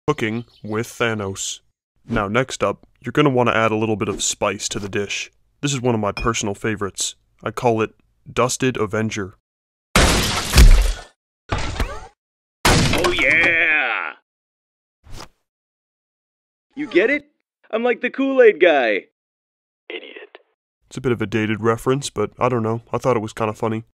Cooking with Thanos. Now next up, you're going to want to add a little bit of spice to the dish. This is one of my personal favorites. I call it Dusted Avenger. Oh yeah! You get it? I'm like the Kool-Aid guy. Idiot. It's a bit of a dated reference, but I don't know, I thought it was kind of funny.